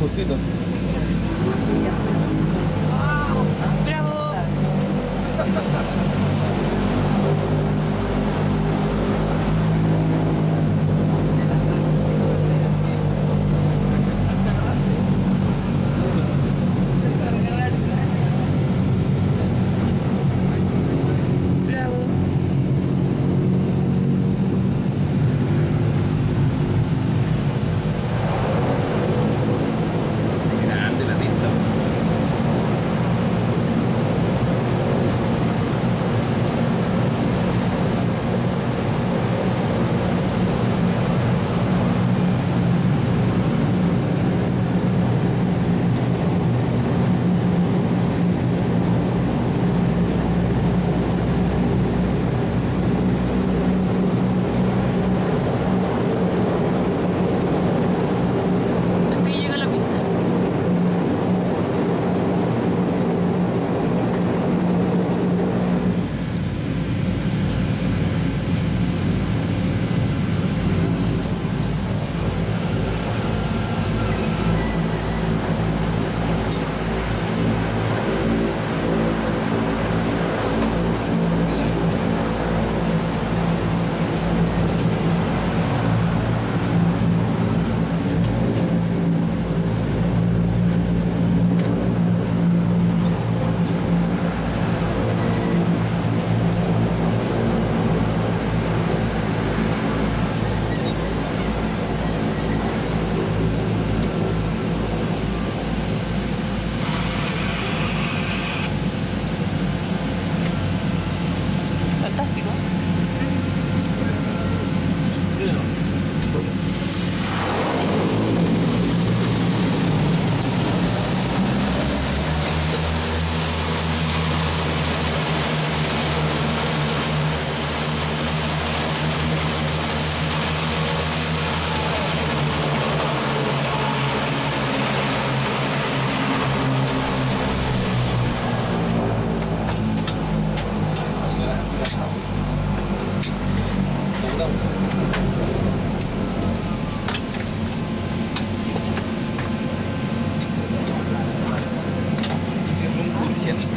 Justito. ¡Bravo! Bravo. Grande la pista. Hasta que llega la pista. Fantástico. Es un urgente.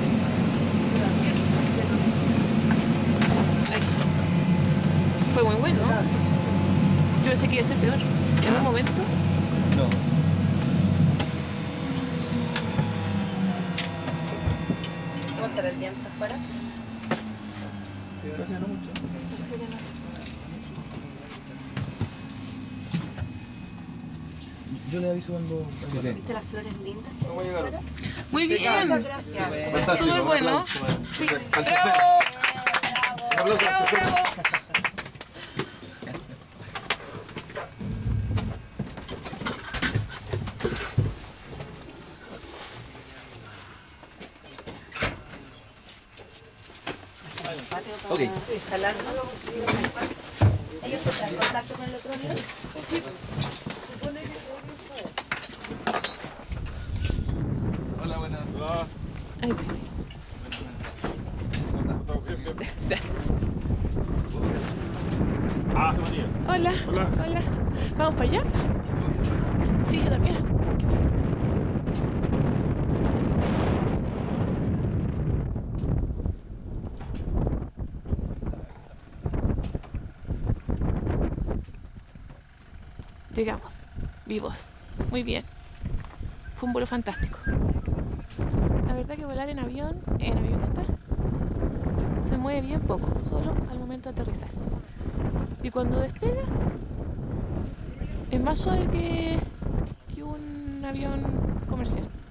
Ay. Fue muy bueno. Yo pensé que iba a ser peor. En un momento. No. ¿Cómo estará el viento afuera? Gracias, no mucho. Yo le aviso cuando... Sí, sí. ¿Viste las flores lindas? ¿Cómo llegaron? Muy bien. Muchas gracias. Fantástico, Súper un bueno. aplauso. Sí. Al chofer. ¡Bravo! Un aplauso al ¡Bravo, chofer. bravo! Ok. Instalar. ¿Ellos están en contacto con el otro avión? Hola, buenas. Hola. Ay, Ah, María. hola. Hola. Hola. ¿Vamos para allá? Sí, yo también. Llegamos, vivos, muy bien. Fue un vuelo fantástico. La verdad que volar en avioneta, se mueve bien poco, solo al momento de aterrizar. Y cuando despega, es más suave que un avión comercial.